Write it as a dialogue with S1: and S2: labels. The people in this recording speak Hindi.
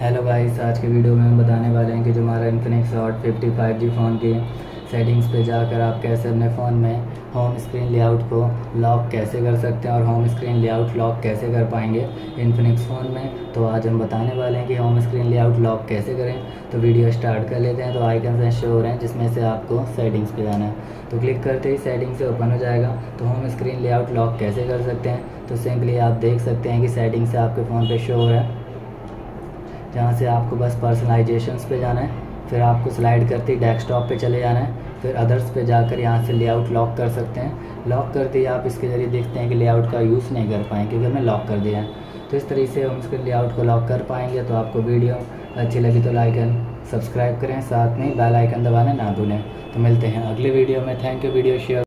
S1: हेलो गाइस, आज के वीडियो में हम बताने वाले हैं कि जो हमारा इन्फिनिक्स हॉट 50 5G फ़ोन की सेटिंग्स पे जाकर आप कैसे अपने फ़ोन में होम स्क्रीन लेआउट को लॉक कैसे कर सकते हैं और होम स्क्रीन लेआउट लॉक कैसे कर पाएंगे इन्फिनिक्स फ़ोन में। तो आज हम बताने वाले हैं कि होम स्क्रीन लेआउट लॉक कैसे करें। तो वीडियो स्टार्ट कर लेते हैं। तो आइकन शो हो रहे हैं जिसमें से आपको सेटिंग्स पे जाना है। तो क्लिक करते ही सेटिंग से ओपन हो जाएगा। तो होम स्क्रीन लेआउट लॉक कैसे कर सकते हैं, तो सिंपली आप देख सकते हैं कि सेटिंग से आपके फ़ोन पे शो हो रहा है, जहाँ से आपको बस पर्सनलाइजेशंस पे जाना है। फिर आपको स्लाइड करते ही डेस्कटॉप पे चले जाना है। फिर अदर्स पे जाकर यहाँ से लेआउट लॉक कर सकते हैं। लॉक करते ही आप इसके ज़रिए देखते हैं कि लेआउट का यूज़ नहीं कर पाएंगे क्योंकि हमने लॉक कर दिया है। तो इस तरीके से हम इसके लेआउट को लॉक कर पाएंगे। तो आपको वीडियो अच्छी लगी तो लाइक एंड सब्सक्राइब करें, साथ में बेल आइकन दबाना ना भूलें। तो मिलते हैं अगले वीडियो में। Thank you video share